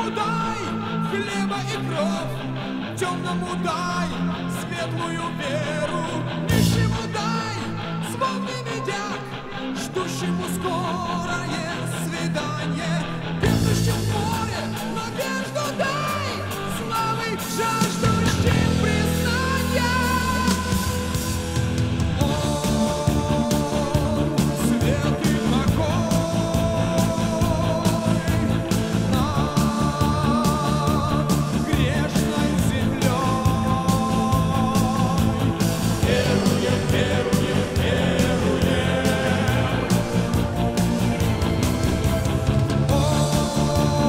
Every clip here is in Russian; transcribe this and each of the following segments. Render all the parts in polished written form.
Бедному дай хлеба и кровь, темному дай светлую веру, нищему дай звонный медяк, ждущему скорое свидание, бегущим в море надежду дай, славы жаждущим признания. О, светлый покой над грешной землей. Веруем, веруем, веруем. О,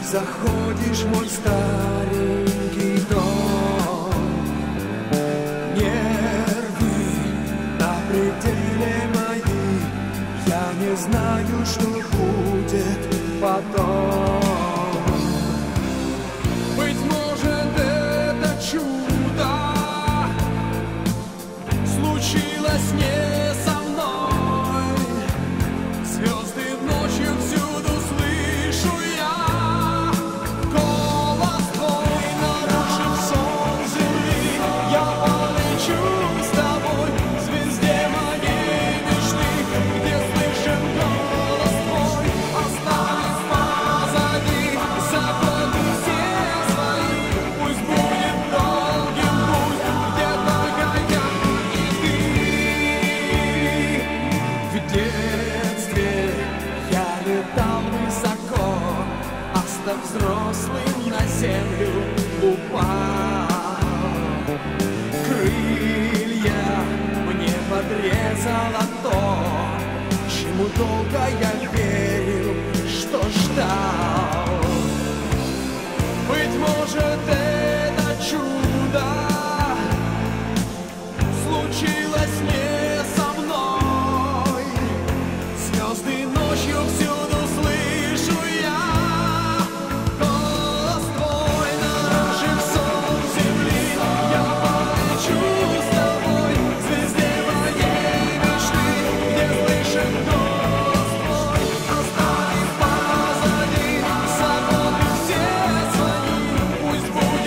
заходишь в мой старенький дом. Нервы на пределе мои, я не знаю, что будет потом. Быть может, это чудо случилось не со мной. Звезды ночью всюду слышу я. Голос твой нарушив сон земли. Я полечу с тобой к звезде моей мечты, где слышен голос твой. Оставив позади заботы все свои. Пусть будет долгим путь, где только я и ты. В детстве я летал высоко, а став взрослым на землю упал. Крылья мне подрезало то, чему долго я верил, что ждал. Быть может, это чудо случилось не со мной. Звезды ночью всюду слышу я. Голос твой нарушив сон земли. Я полечу с тобой к звезде моей мечты, где слышен голос твой. Оставив позади заботы все свои. Пусть будет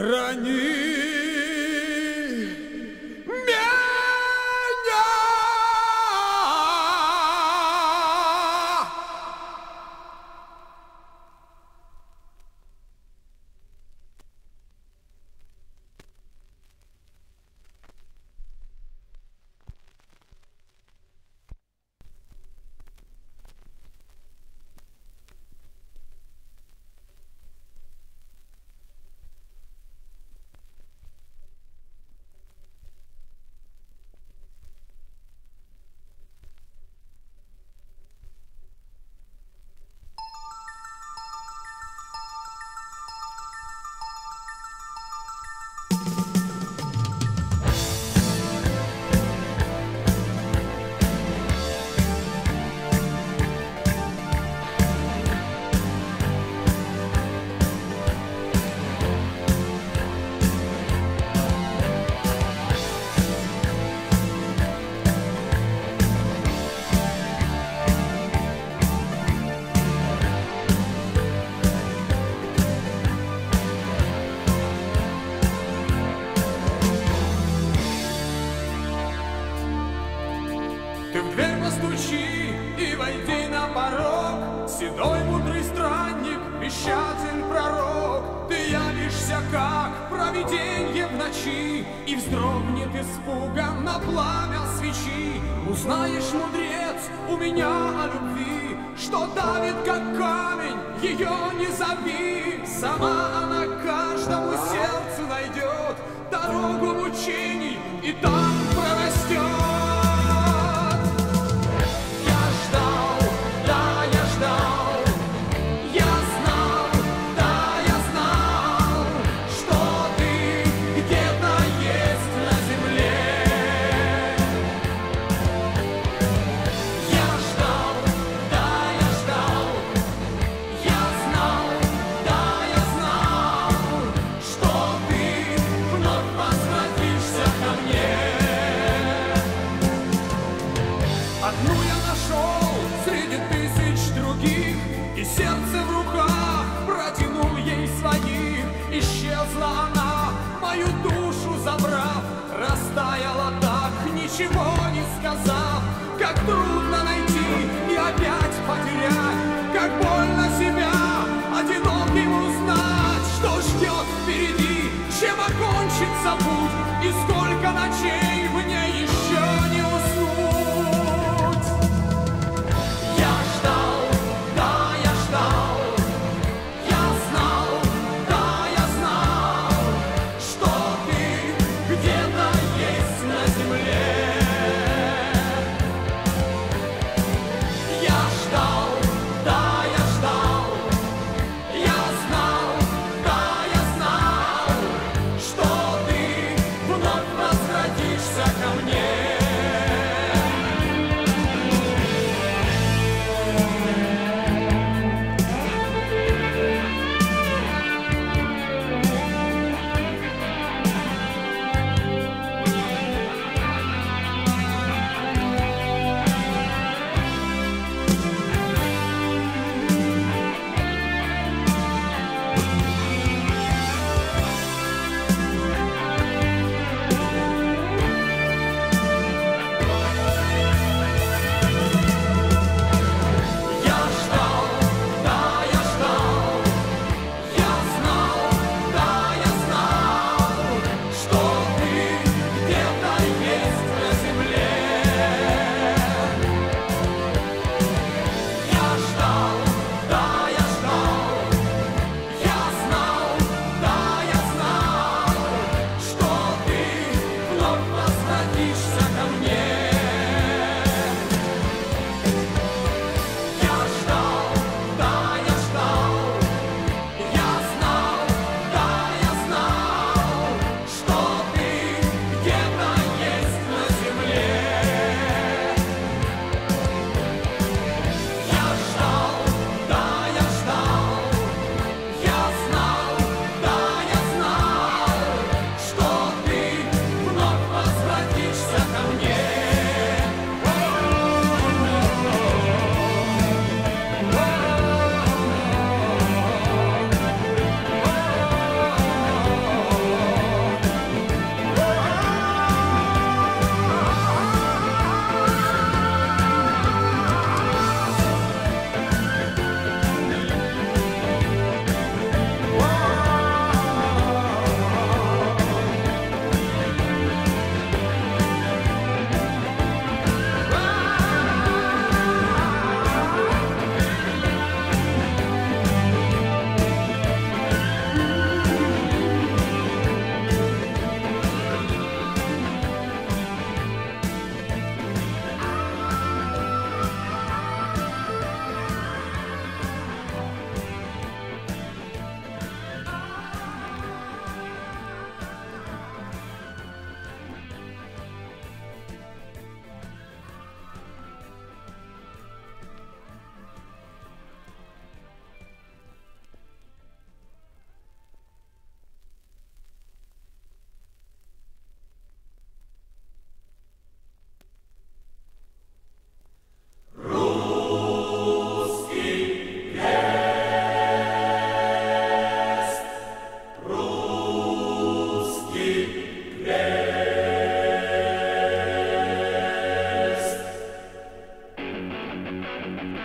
храни меня. Ты в дверь постучи и войди на порог. Седой мудрый странник, пещатен пророк. Ты явишься, как провиденье в ночи, и вздрогнет испуганно пламя свечи. Узнаешь, мудрец, у меня о любви, что давит, как камень, ее не зови. Сама она каждому сердцу найдет дорогу мучений и там прорастет. Одну я нашел среди тысяч других, и сердце в руках протянул ей своих. Исчезла она, мою душу забрав, растаяла так, ничего не сказав. Как трудно найти и опять потерять, как больно себя одиноким узнать. Что ждет впереди, чем окончится путь, и сколько ночей мне еще не уснуть.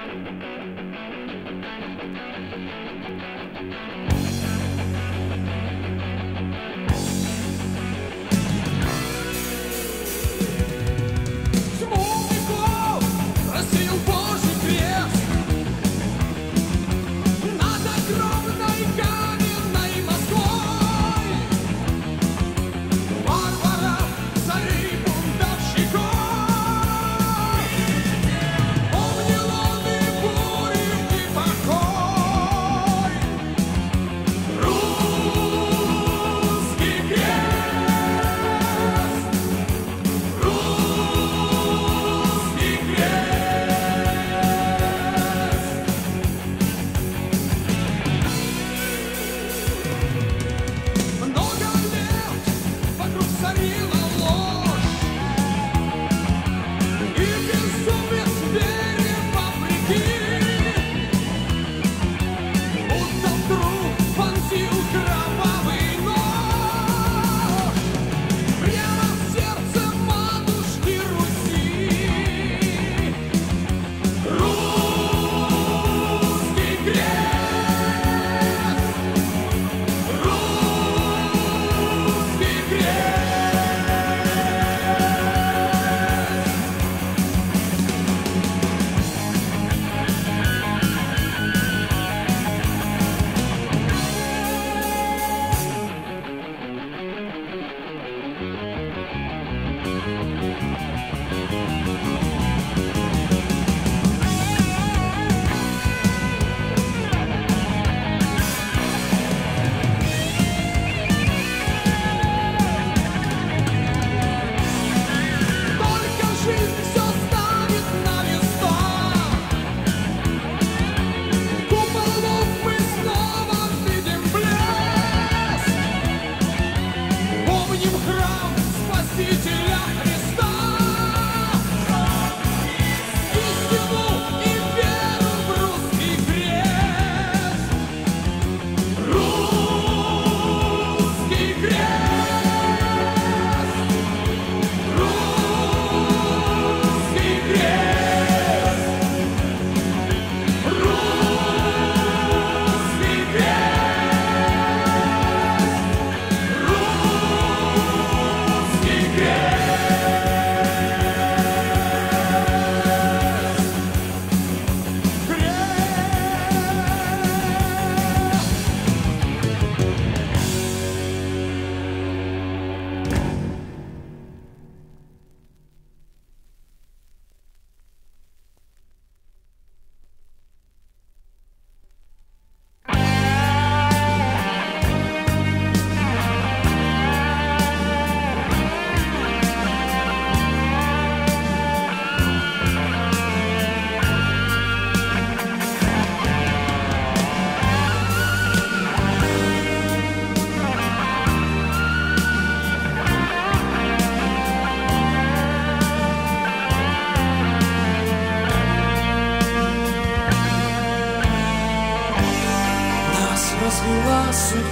развела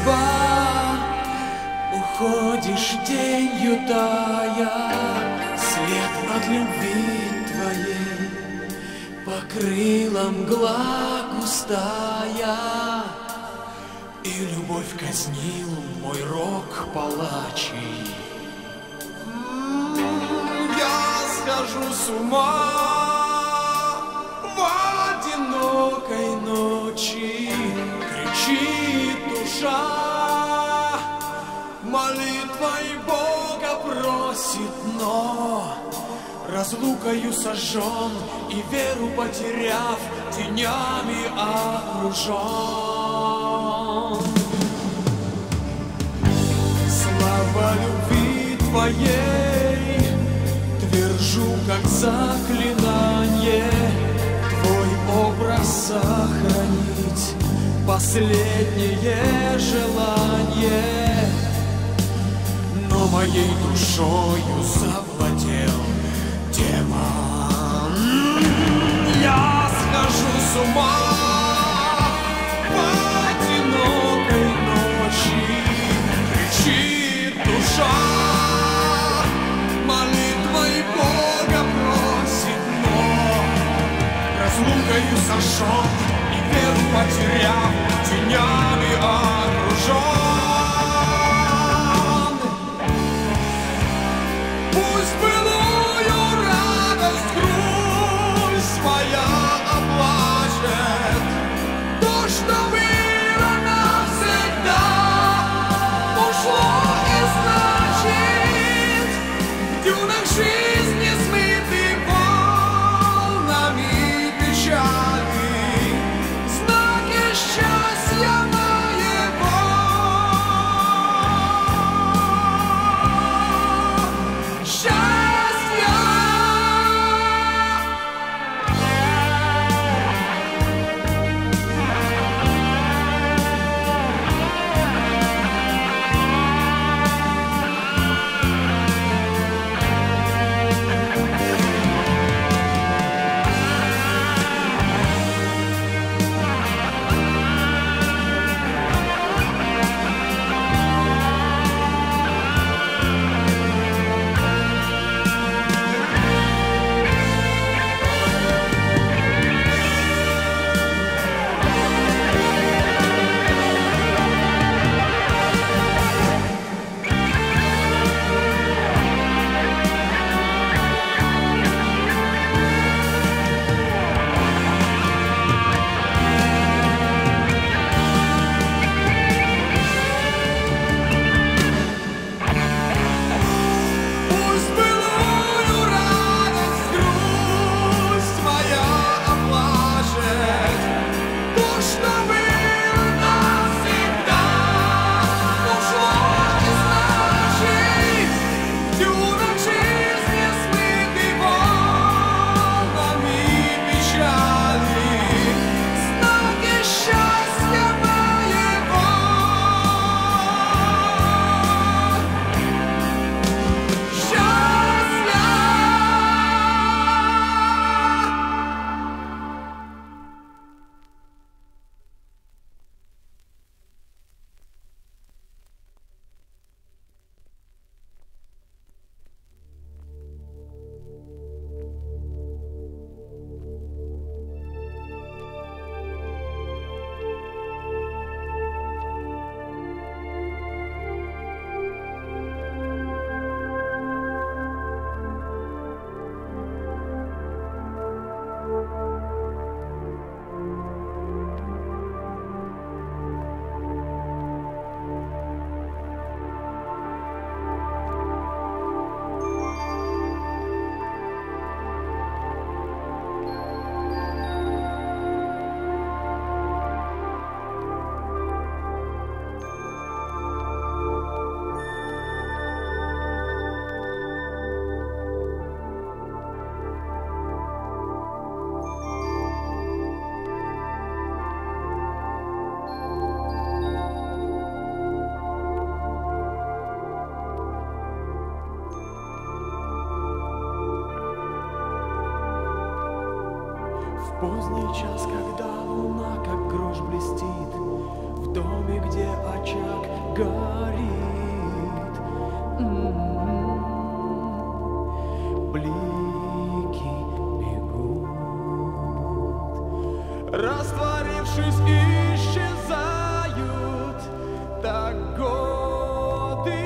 судьба, уходишь тенью тая, след от любви твоей покрыла мгла густая, и любовь казнил мой рок палачий. Я схожу с ума в одинокой ночи, кричит душа, молитвой Бога просит, но разлукою сожжен и веру потеряв, тенями окружен. Слава любви твоей твержу, как заклинание, твой образ сохранить последнее желание, но моей душою завладел демон. Я схожу с ума в одинокой ночи, кричит душа, молитвой Бога просит, но разлукою сошел, и веру потеряв, тенями окружен. Пусть былую радость грусть моя оплачет, то, что было навсегда, ушло и значит, в дюнах жизни смыты волнами печали, знаки счастья моего. Счастья! Пусть былую радость грусть моя оплачет, то, что было навсегда, ушло и значит, в дюнах жизни смыты волнами печали, знаки счастья моего. В поздний час, когда луна, как грош, блестит, в доме, где очаг горит, блики бегут, растворившись, исчезают, так годы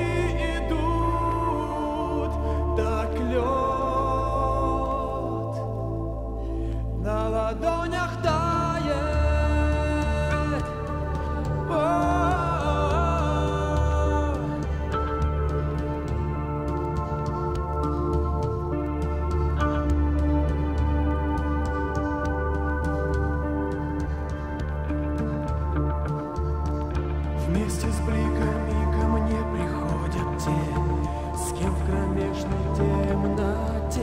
идут, так лед на ладонях тает. Вместе с бликами ко мне приходят те, с кем в кромешной темноте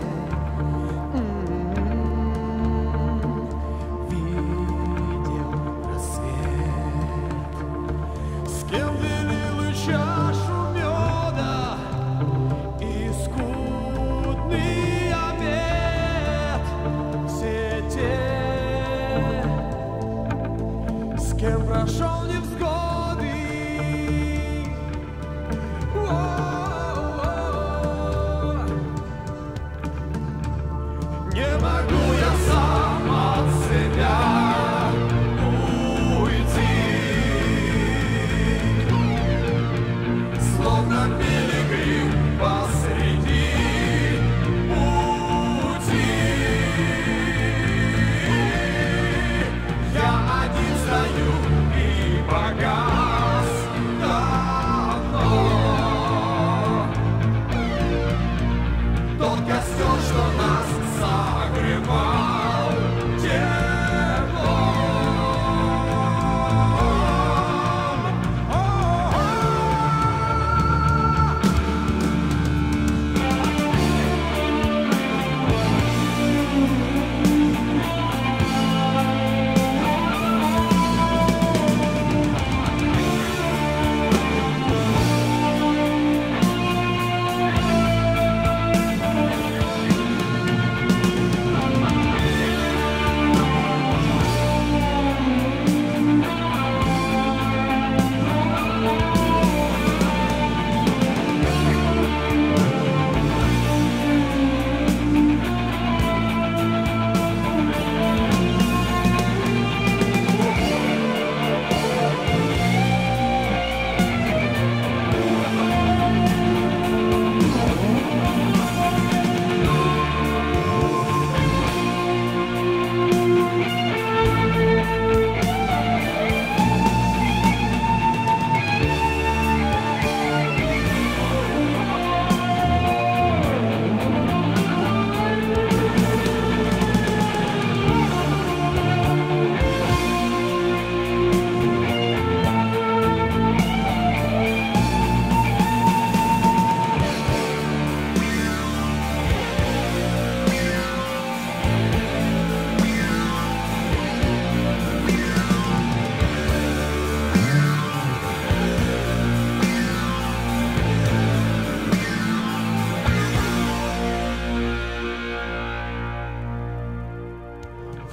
видел рассвет, с кем делил и чашу меда и скудный обед. Все те, с кем прошел невзгоды. Не могу я сам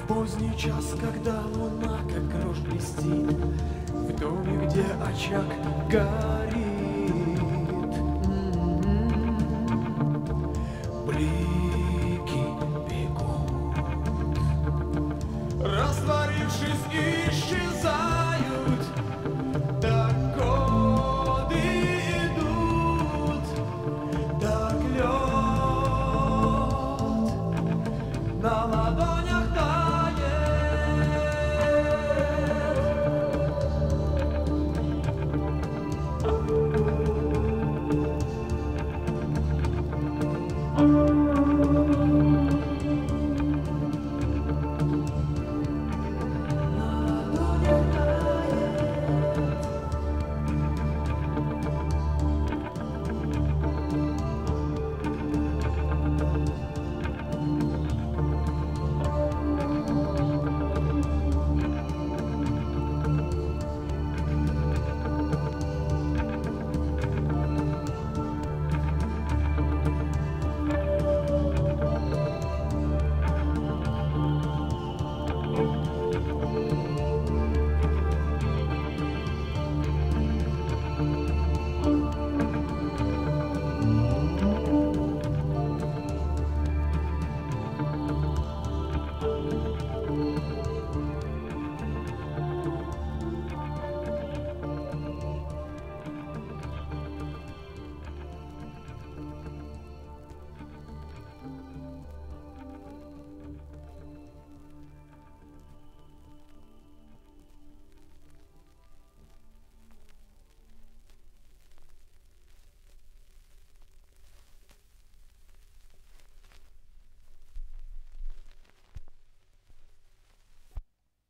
В поздний час, когда луна как грош блестит, в доме, где очаг горит, блики бегут, растворившись, исчезают.